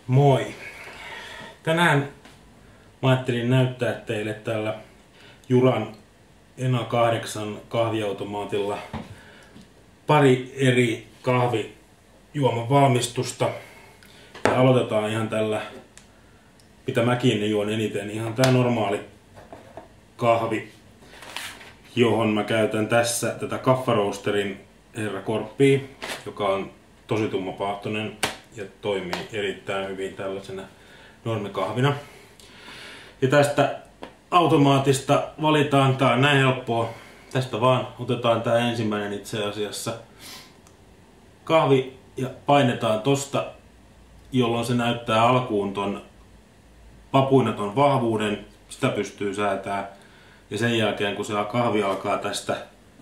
Moi! Tänään mä ajattelin näyttää teille tällä Juran Ena 8 kahviautomaatilla pari eri kahvijuoman valmistusta. Ja aloitetaan ihan tällä, mitä mäkin juon eniten, ihan tää normaali kahvi, johon mä käytän tässä tätä Kaffa Roasterin Herra Korppia, joka on tosi tummapahtoinen ja toimii erittäin hyvin tällaisena normikahvina. Ja tästä automaatista valitaan, tää on näin helppoa, tästä vaan otetaan tää ensimmäinen itse asiassa kahvi ja painetaan tosta, jolloin se näyttää alkuun ton papuinaton vahvuuden, sitä pystyy säätämään. Ja sen jälkeen kun se kahvi alkaa tästä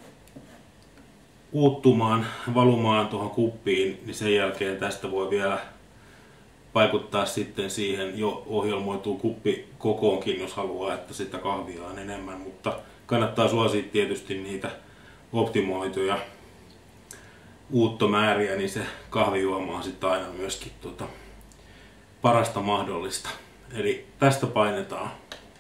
uuttumaan, valumaan tuohon kuppiin, niin sen jälkeen tästä voi vielä vaikuttaa sitten siihen jo ohjelmoituu kuppi kokoonkin, jos haluaa, että sitä kahvia on enemmän, mutta kannattaa suosia tietysti niitä optimoituja uuttomääriä, niin se kahvijuoma on sitten aina myöskin parasta mahdollista. Eli tästä painetaan.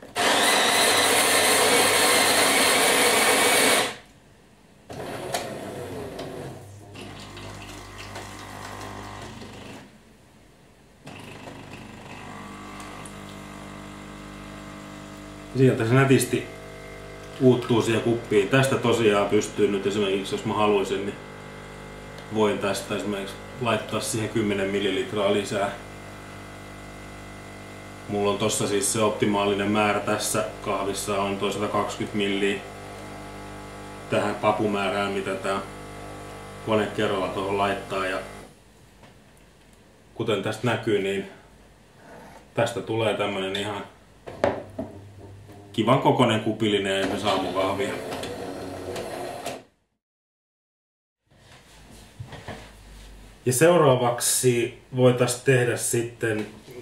Sieltä se nätisti uuttuu siihen kuppiin. Tästä tosiaan pystyy nyt esimerkiksi, jos mä haluaisin, niin voin tästä esimerkiksi laittaa siihen 10 ml lisää. Mulla on tossa siis se optimaalinen määrä tässä kahvissa on toi 120 ml tähän papumäärään, mitä tää kone kerralla tuohon laittaa. Ja kuten tästä näkyy, niin tästä tulee tämmönen ihan kivan kokoinen kupillinen esimerkiksi aamukahvia. Ja seuraavaksi voitaisiin tehdä sitten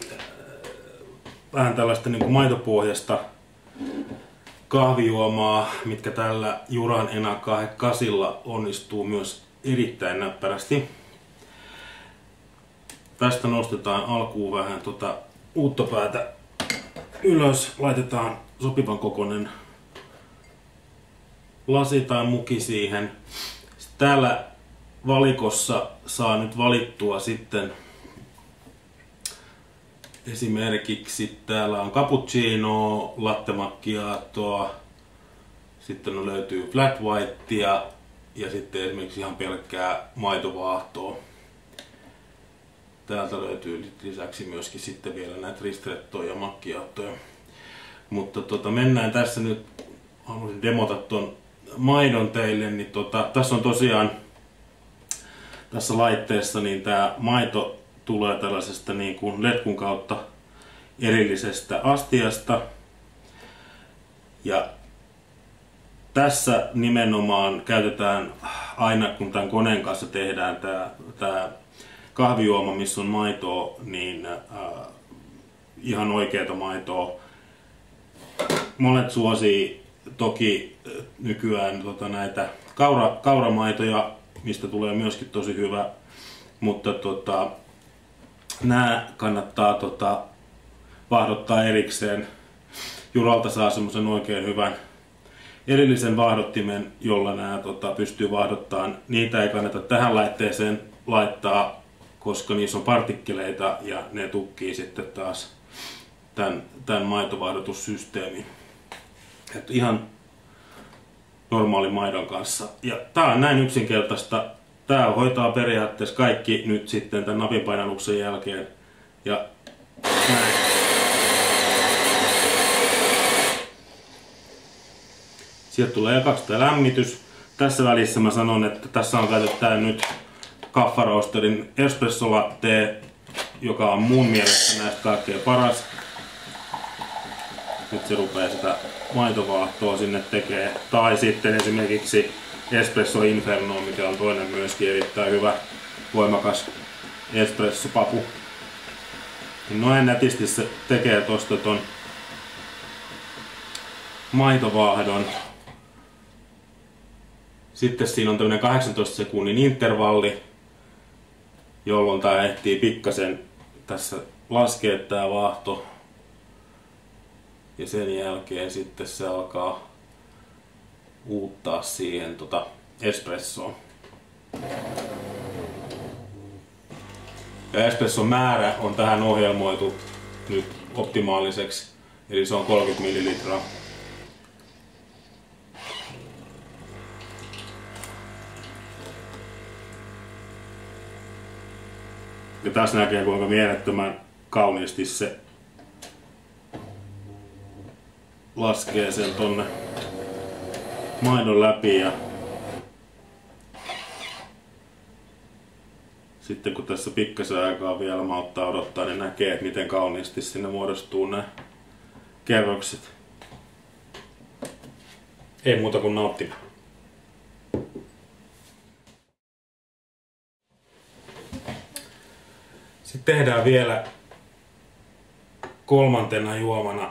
vähän tällaista niin kuin maitopohjasta kahvijuomaa, mitkä tällä Juran Ena 8 onnistuu myös erittäin näppärästi. Tästä nostetaan alkuun vähän uuttopäätä ylös, laitetaan sopivan kokoinen lasi tai muki siihen. Sitten täällä valikossa saa nyt valittua sitten esimerkiksi täällä on cappuccino, latte macchiatoa, sitten löytyy flat whitea ja sitten esimerkiksi ihan pelkkää maitovaahtoa. Täältä löytyy lisäksi myöskin sitten vielä näitä ristrettoja ja macchiatoja. Mutta mennään tässä nyt, haluaisin demota ton maidon teille, niin tässä on tosiaan tässä laitteessa niin tää maito tulee tällaisesta niin kuin letkun kautta erillisestä astiasta. Ja tässä nimenomaan käytetään aina, kun tämän koneen kanssa tehdään tää kahvijuoma, missä on maitoa, niin ihan oikeata maitoa. Monet suosii toki nykyään näitä kauramaitoja, mistä tulee myöskin tosi hyvä, mutta nämä kannattaa vaahdottaa erikseen. Juralta saa semmoisen oikein hyvän erillisen vaahdottimen, jolla nämä pystyy vaahdottamaan. Niitä ei kannata tähän laitteeseen laittaa, koska niissä on partikkeleita ja ne tukkii sitten taas tämän maitovaahdotussysteemin. Et ihan normaali maidon kanssa. Ja tää on näin yksinkertaista. Tää hoitaa periaatteessa kaikki nyt sitten tämän napinpainalluksen jälkeen. Ja näin. Sieltä tulee ekaksi tää lämmitys. Tässä välissä mä sanon, että tässä on käytetään nyt Kaffa Roasterin espresso latte, joka on mun mielestä näistä kaikkein paras. Nyt se rupeaa sitä maitovaahtoa sinne tekee. Tai sitten esimerkiksi Espresso Inferno, mikä on toinen myöskin erittäin hyvä, voimakas espressopapu. Noin nätisti se tekee tosta ton maitovaahdon. Sitten siinä on tämmönen 18 sekunnin intervalli, jolloin tää ehtii pikkasen tässä laskea tää vaahto ja sen jälkeen sitten se alkaa uuttaa siihen espressoon. Ja espresson määrä on tähän ohjelmoitu nyt optimaaliseksi, eli se on 30 ml. Ja tässä näkee kuinka mielettömän kauniisti se laskee sen tonne maidon läpi ja sitten kun tässä pikkasen aikaa vielä malttaa odottaa, niin näkee, että miten kauniisti sinne muodostuu nämä kerrokset. Ei muuta kuin nauttimaan. Sitten tehdään vielä kolmantena juomana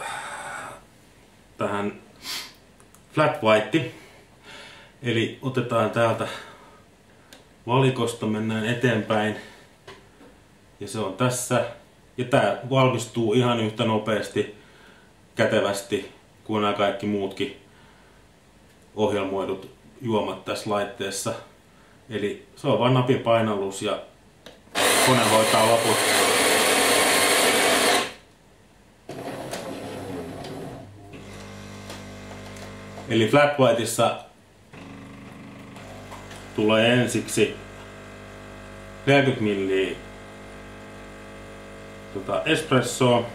tähän flat white. Eli otetaan täältä valikosta, mennään eteenpäin ja se on tässä. Ja tää valmistuu ihan yhtä nopeasti, kätevästi kuin nämä kaikki muutkin ohjelmoidut juomat tässä laitteessa. Eli se on vain napin painallus ja kone hoitaa loput. Eli flat whiteissa tulee ensiksi 40 ml espressoa.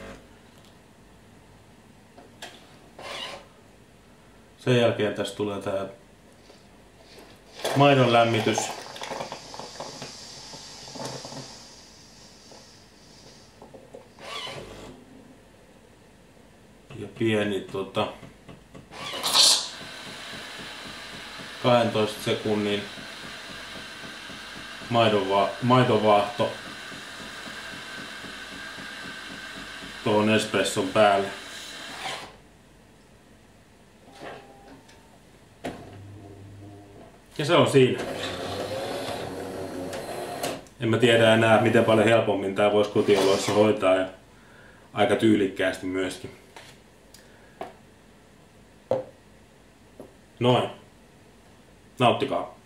Sen jälkeen tästä tulee tää maidon lämmitys. Ja pieni 12 sekunnin maitovaahto tuohon espresson päälle. Ja se on siinä. En mä tiedä enää miten paljon helpommin tää voisi kotioloissa hoitaa ja aika tyylikkäästi myöskin. Noin. Nauttikaa.